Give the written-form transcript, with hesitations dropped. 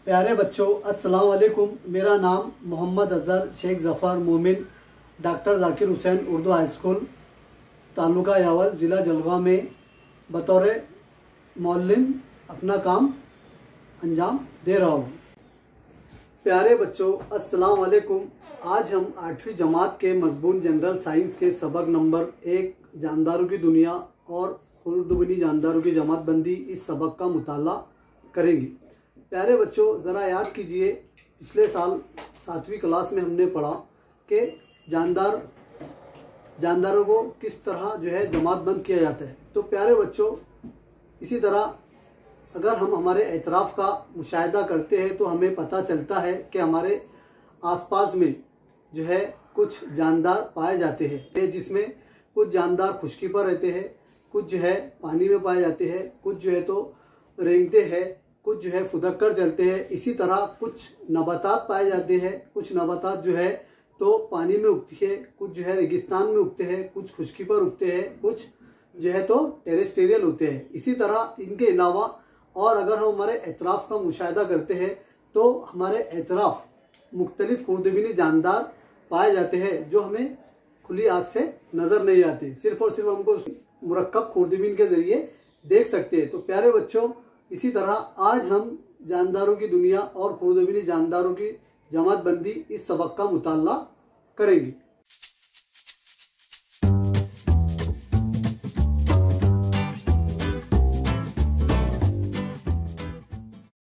प्यारे बच्चों, अस्सलाम वालेकुम। मेरा नाम Mohammad Azhar Shaikh Zafar Momin, doctor Zakir Hussain Urdu high school, taluka Yawal, ज़िला जलगांव में बतौर मौल्लिम अपना काम अंजाम दे रहा हूँ। प्यारे बच्चों, अस्सलाम वालेकुम। आज हम 8वीं जमात के मज़मून जनरल साइंस के सबक नंबर 1 जानदारों की दुनिया और खुर्दबीनी जानदारों की जमातबंदी इस सबक का मुताला करेंगे। प्यारे बच्चों, ज़रा याद कीजिए, पिछले साल 7वीं क्लास में हमने पढ़ा कि जानदारों को किस तरह जमातबंद किया जाता है। तो प्यारे बच्चों, इसी तरह अगर हम हमारे एतराफ़ का मुशाहिदा करते हैं तो हमें पता चलता है कि हमारे आसपास में कुछ जानदार पाए जाते हैं, जिसमें कुछ जानदार खुश्की पर रहते हैं, कुछ पानी में पाए जाते हैं, कुछ तो रेंगते हैं, कुछ फुदक कर चलते हैं। इसी तरह कुछ नबातात पाए जाते हैं, कुछ नबातात तो पानी में उगती है, कुछ रेगिस्तान में उगते हैं, कुछ खुश्की पर उगते हैं, कुछ तो टेरेस्टेरियल होते हैं। इसी तरह इनके अलावा और अगर हम हमारे एतराफ़ का मुशाहिदा करते हैं तो हमारे एतराफ़ मुख्तलिफ खुर्दबीनी जानदार पाए जाते हैं जो हमें खुली आँख से नज़र नहीं आते, सिर्फ और सिर्फ हमको मुरक्कब खुर्दबीन के जरिए देख सकते हैं। तो प्यारे बच्चों, इसी तरह आज हम जानदारों की दुनिया और खुर्दबीनी जानदारों की जमातबंदी इस सबक का मुताला करेंगे।